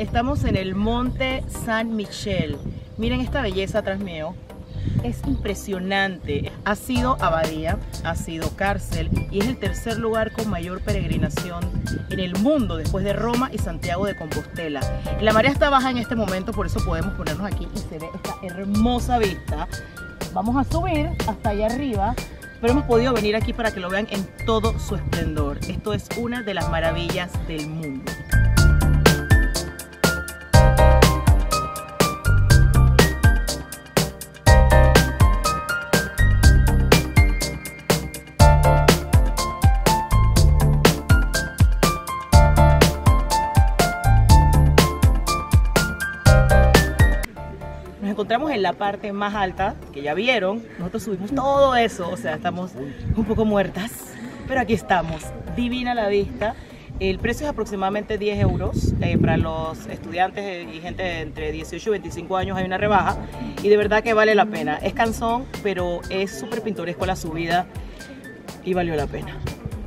Estamos en el Monte San Michel. Miren esta belleza atrás mío. Es impresionante. Ha sido abadía, ha sido cárcel y es el tercer lugar con mayor peregrinación en el mundo después de Roma y Santiago de Compostela. La marea está baja en este momento, por eso podemos ponernos aquí y se ve esta hermosa vista. Vamos a subir hasta allá arriba, pero hemos podido venir aquí para que lo vean en todo su esplendor. Esto es una de las maravillas del mundo. Nos encontramos en la parte más alta, que ya vieron. Nosotros subimos todo eso, o sea, estamos un poco muertas, pero aquí estamos, divina la vista. El precio es aproximadamente 10 euros, para los estudiantes y gente de entre 18 y 25 años hay una rebaja y de verdad que vale la pena. Es cansón, pero es súper pintoresco la subida y valió la pena.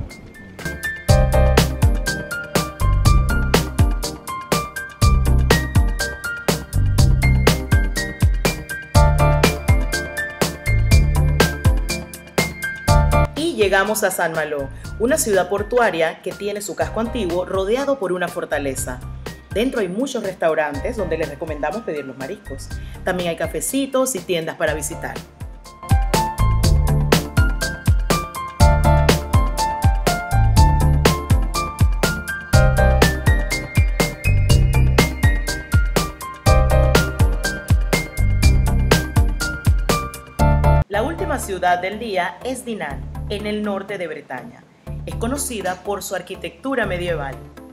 Llegamos a Saint Malo, una ciudad portuaria que tiene su casco antiguo rodeado por una fortaleza. Dentro hay muchos restaurantes donde les recomendamos pedir los mariscos. También hay cafecitos y tiendas para visitar. La última ciudad del día es Dinan, en el norte de Bretaña. Es conocida por su arquitectura medieval.